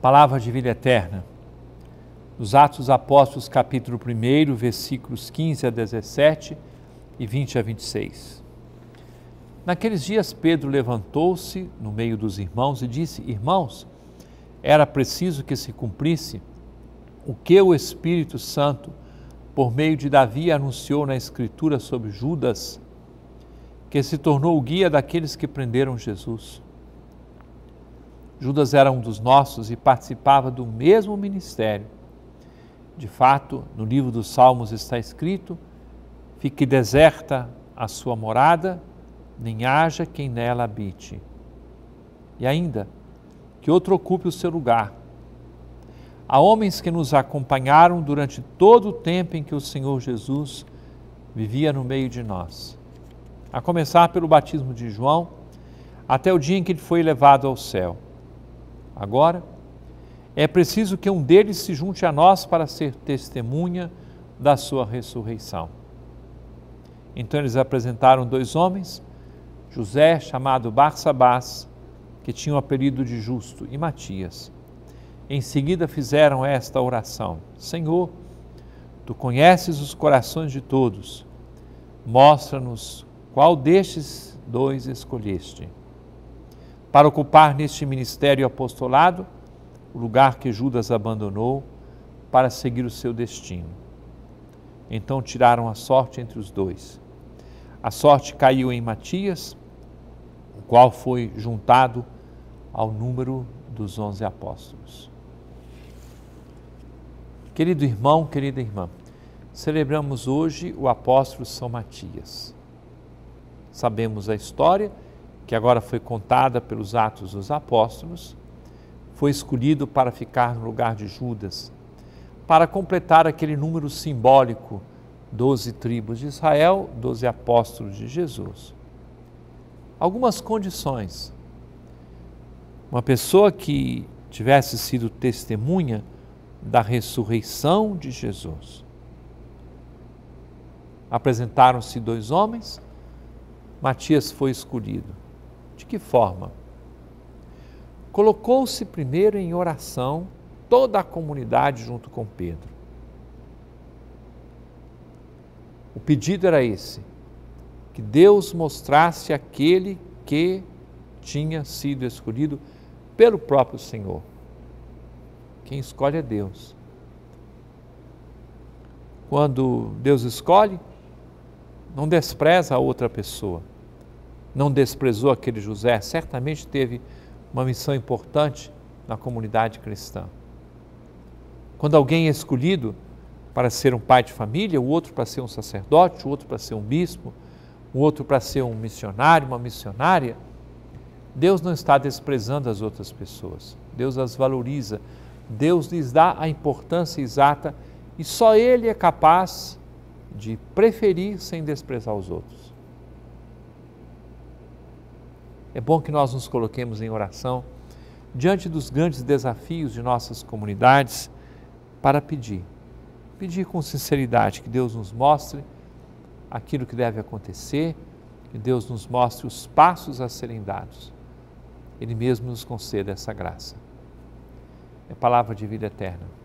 Palavra de vida eterna. Nos Atos dos Apóstolos, capítulo 1, versículos 15 a 17 e 20 a 26. Naqueles dias, Pedro levantou-se no meio dos irmãos e disse: Irmãos, era preciso que se cumprisse o que o Espírito Santo, por meio de Davi, anunciou na Escritura sobre Judas, que se tornou o guia daqueles que prenderam Jesus. Judas era um dos nossos e participava do mesmo ministério. De fato, no livro dos Salmos está escrito: fique deserta a sua morada, nem haja quem nela habite. E ainda, que outro ocupe o seu lugar. Há homens que nos acompanharam durante todo o tempo em que o Senhor Jesus vivia no meio de nós. A começar pelo batismo de João, até o dia em que ele foi levado ao céu. Agora, é preciso que um deles se junte a nós para ser testemunha da sua ressurreição. Então eles apresentaram 2 homens, José, chamado Barsabás, que tinha o apelido de Justo, e Matias. Em seguida fizeram esta oração: Senhor, Tu conheces os corações de todos, mostra-nos qual destes 2 escolheste, para ocupar neste ministério e apostolado o lugar que Judas abandonou para seguir o seu destino. Então tiraram a sorte entre os 2. A sorte caiu em Matias, o qual foi juntado ao número dos 11 apóstolos. Querido irmão, querida irmã, celebramos hoje o apóstolo São Matias. Sabemos a história, que agora foi contada pelos Atos dos Apóstolos. Foi escolhido para ficar no lugar de Judas, para completar aquele número simbólico, 12 tribos de Israel, 12 apóstolos de Jesus. Algumas condições. Uma pessoa que tivesse sido testemunha da ressurreição de Jesus. Apresentaram-se 2 homens, Matias foi escolhido. De que forma? Colocou-se primeiro em oração toda a comunidade junto com Pedro. O pedido era esse: que Deus mostrasse aquele que tinha sido escolhido pelo próprio Senhor. Quem escolhe é Deus. Quando Deus escolhe, não despreza a outra pessoa. Não desprezou aquele José, certamente teve uma missão importante na comunidade cristã. Quando alguém é escolhido para ser um pai de família, o outro para ser um sacerdote, o outro para ser um bispo, o outro para ser um missionário, uma missionária, Deus não está desprezando as outras pessoas. Deus as valoriza. Deus lhes dá a importância exata e só Ele é capaz de preferir sem desprezar os outros. É bom que nós nos coloquemos em oração diante dos grandes desafios de nossas comunidades para pedir com sinceridade que Deus nos mostre aquilo que deve acontecer, que Deus nos mostre os passos a serem dados. Ele mesmo nos conceda essa graça. É palavra de vida eterna.